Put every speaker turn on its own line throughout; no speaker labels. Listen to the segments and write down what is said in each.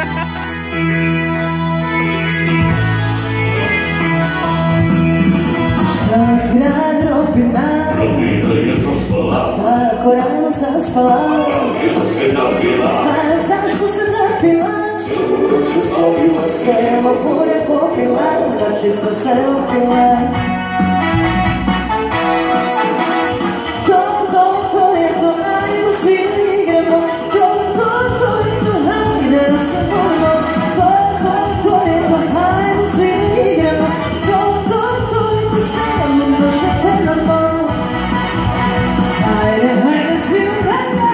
Robina je zaspala,
tako rano zaspala,
Robina se napila,
a zašto se napila?
celu noć je slavila se,
Celo pure popila, da čisto se opila. To je to, ajmo svi igramo, to je to, hajde da se volimo. To je to, ajmo svi igramo, to je to, celo noć je pevamo. Hajde svi igramo.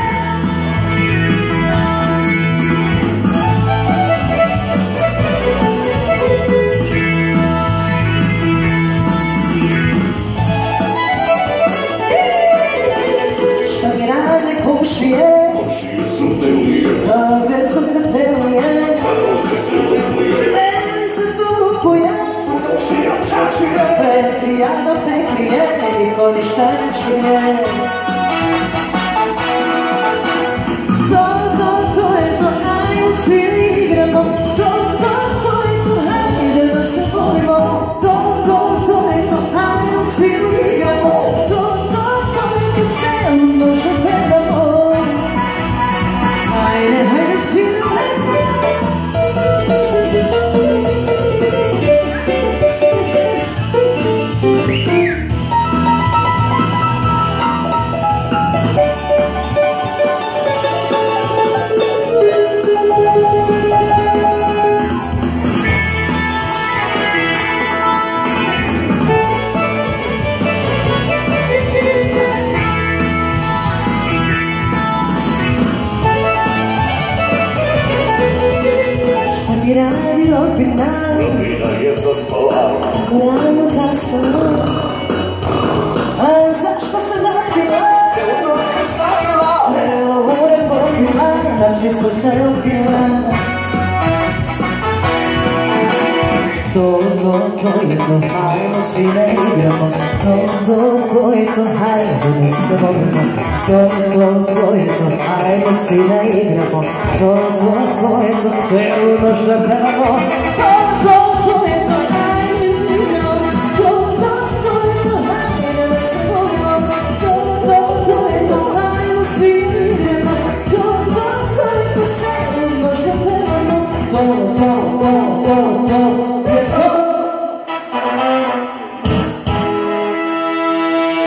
Šta mi rade komšije?
komšije su te ulije,
Ovdje su te deluje,
ovdje se lupuje,
meni se tu lupuje.
svuda si ja čačije,
Prijatno te krije, niko ništa ne čuje. To je to, ajmo svi igramo, to je to, hajde da se volimo. To je to, ajmo svi igramo, to je to, celu noć pevamo. Hajde svi igramo. Radi Robina,
Robina je zaspala,
rano zaspala, a zašto se napila?
celu noć se stavila,
Celo vure popila, da čisto se opila. To je to, hajmo svi da igramo, to je to, hajde da se volimo. To je to, hajmo svi da igramo, to je to, celu noć da pevamo.